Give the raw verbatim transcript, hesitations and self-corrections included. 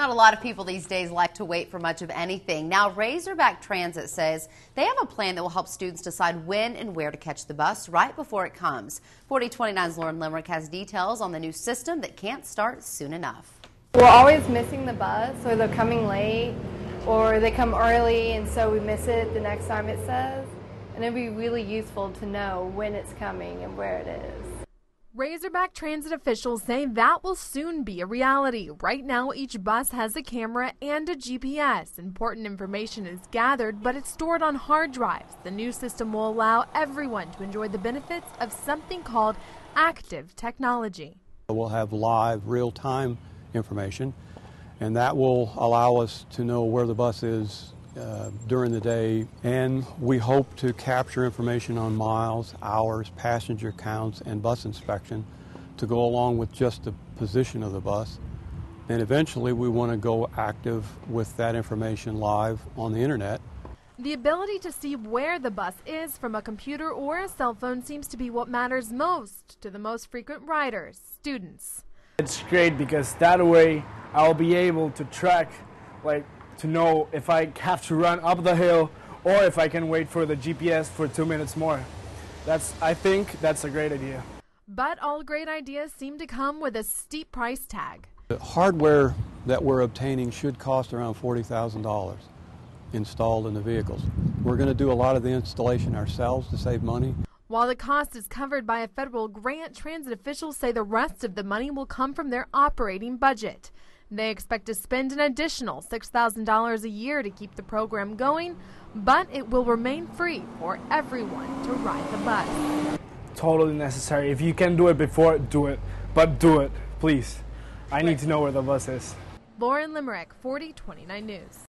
Not a lot of people these days like to wait for much of anything. Now, Razorback Transit says they have a plan that will help students decide when and where to catch the bus right before it comes. forty twenty-nine's Lauren Limerick has details on the new system that can't start soon enough. We're always missing the bus, or they're coming late, or they come early and so we miss it the next time it says. And it'd be really useful to know when it's coming and where it is. Razorback Transit officials say that will soon be a reality. Right now, each bus has a camera and a G P S. Important information is gathered, but it's stored on hard drives. The new system will allow everyone to enjoy the benefits of something called active technology. We'll have live, real-time information, and that will allow us to know where the bus is Uh, during the day, and we hope to capture information on miles, hours, passenger counts, and bus inspection to go along with just the position of the bus. And eventually we want to go active with that information live on the internet. The ability to see where the bus is from a computer or a cell phone seems to be what matters most to the most frequent riders, students. It's great because that way I'll be able to track, like, to know if I have to run up the hill or if I can wait for the G P S for two minutes more. That's, I think that's a great idea. But all great ideas seem to come with a steep price tag. The hardware that we're obtaining should cost around forty thousand dollars installed in the vehicles. We're going to do a lot of the installation ourselves to save money. While the cost is covered by a federal grant, transit officials say the rest of the money will come from their operating budget. They expect to spend an additional six thousand dollars a year to keep the program going, but it will remain free for everyone to ride the bus. Totally necessary. If you can do it before, do it. But do it, please. I need to know where the bus is. Lauren Limerick, forty twenty-nine News.